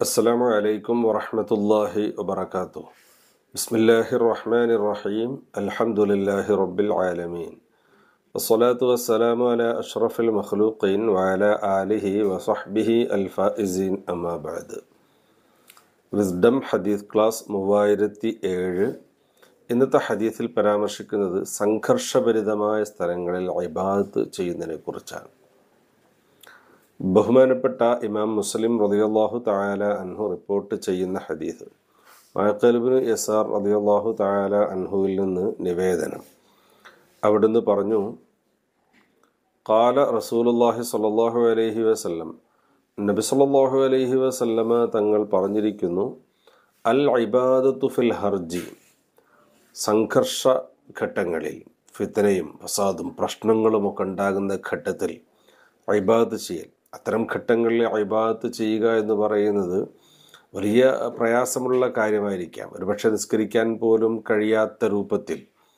അസ്സലാമു അലൈക്കും വറഹ്മത്തുള്ളാഹി വബറകാതുഹു. ബിസ്മില്ലാഹിർ റഹ്മാനിർ റഹീം. അൽഹംദുലില്ലാഹി റബ്ബിൽ ആലമീൻ. വസ്സലാത്തു വസ്സലാമു അലാ അഷ്റഫിൽ മഖ്ലൂഖീൻ വഅലാ ആലിഹി വസഹ്ബിഹി അൽ ഫായിസീൻ. അമ്മാ ബഅദ്. വിസ്ഡം ഹദീസ് ക്ലാസ് 3007. ഇന്നത്തെ ഹദീസിൽ പരാമർശിക്കുന്നത് സംഘർഷഭരിതമായ സ്ഥലങ്ങളിൽ ഇബാദത്ത് ചെയ്യുന്നതിനെ കുറിച്ചാണ്. ബഹുമാനപ്പെട്ട ഇമാം മുസ്ലിം റളിയല്ലാഹു തആല അൻഹു റിപ്പോർട്ട് ചെയ്യുന്ന ഹദീസ്, മഅഖൽ ഇബ്നു യസാർ റളിയല്ലാഹു തആല അൻഹുവിൽ നിന്ന് നിവേദനം. അവിടുന്ന് പറഞ്ഞു, ഖാല റസൂലുള്ളാഹി സ്വല്ലല്ലാഹു അലൈഹി വസല്ലം, നബി സ്വല്ലല്ലാഹു അലൈഹി വസല്ലമ തങ്ങൾ പറഞ്ഞിരിക്കുന്നു, അൽ ഇബാദത്തു ഫിൽ ഹർജി, സംഘർഷ ഘട്ടങ്ങളിൽ, ഫിത്നയും ഫസാദും പ്രശ്നങ്ങളുമൊക്കെ ഉണ്ടാകുന്ന ഘട്ടത്തിൽ ഇബാദത്ത് ചെയ്യൽ. അത്തരം ഘട്ടങ്ങളിൽ ഇബാദത്ത് ചെയ്യുക എന്ന് പറയുന്നത് വലിയ പ്രയാസമുള്ള കാര്യമായിരിക്കാം. ഒരുപക്ഷെ നിസ്കരിക്കാൻ പോലും കഴിയാത്ത രൂപത്തിൽ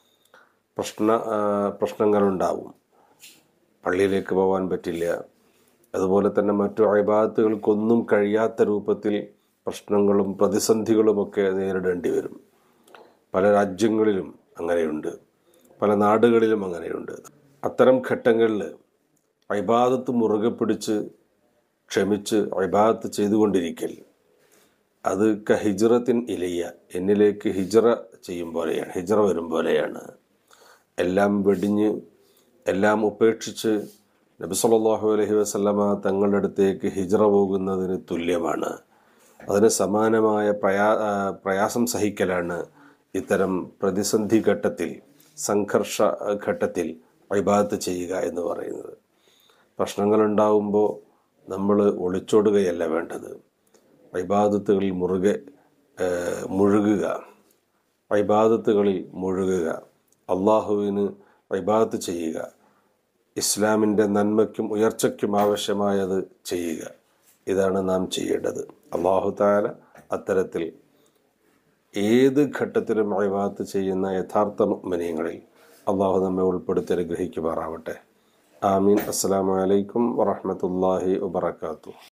പ്രശ്നങ്ങളുണ്ടാവും. പള്ളിയിലേക്ക് പോകാൻ പറ്റില്ല. അതുപോലെ തന്നെ മറ്റു ഇബാദത്തുകൾക്കൊന്നും കഴിയാത്ത രൂപത്തിൽ പ്രശ്നങ്ങളും പ്രതിസന്ധികളുമൊക്കെ നേരിടേണ്ടി വരും. പല രാജ്യങ്ങളിലും അങ്ങനെയുണ്ട്, പല നാടുകളിലും അങ്ങനെയുണ്ട്. അത്തരം ഘട്ടങ്ങളിൽ ഇബാദത്ത് മുറുകെ പിടിച്ച് ക്ഷമിച്ച് ഇബാദത്ത് ചെയ്തുകൊണ്ടിരിക്കൽ, അത് ഹിജ്റത്തിൻ ഇലയ്യ, എന്നിലേക്ക് ഹിജ്റ ചെയ്യും പോലെയാണ്, ഹിജ്റ വരും പോലെയാണ്. എല്ലാം വെടിഞ്ഞ് എല്ലാം ഉപേക്ഷിച്ച് നബി സല്ലല്ലാഹു അലൈഹി വസല്ലമ തങ്ങളുടെ അടുത്തേക്ക് ഹിജ്റ പോകുന്നതിന് തുല്യമാണ്. അതിന് സമാനമായ പ്രയാസം സഹിക്കലാണ് ഇത്തരം പ്രതിസന്ധി ഘട്ടത്തിൽ, സംഘർഷ ഘട്ടത്തിൽ ഇബാദത്ത് ചെയ്യുക എന്ന് പറയുന്നത്. പ്രശ്നങ്ങളുണ്ടാവുമ്പോൾ നമ്മൾ ഒളിച്ചോടുകയല്ല വേണ്ടത്. ഇബാദത്തുകളിൽ മുഴുകുക, അള്ളാഹുവിന് ഇബാദത്ത് ചെയ്യുക, ഇസ്ലാമിൻ്റെ നന്മയ്ക്കും ഉയർച്ചയ്ക്കും ആവശ്യമായത് ചെയ്യുക. ഇതാണ് നാം ചെയ്യേണ്ടത്. അല്ലാഹു തആല അത്തരത്തിൽ ഏത് ഘട്ടത്തിലും ഇബാദത്ത് ചെയ്യുന്ന യഥാർത്ഥ മുഅ്മിനീങ്ങളിൽ അള്ളാഹു നമ്മെ ഉൾപ്പെടുത്തി അനുഗ്രഹിക്കുമാറാവട്ടെ. ആമീൻ. അസ്സലാമു അലൈക്കും വറഹ്മത്തുള്ളാഹി വബറകാതുഹു.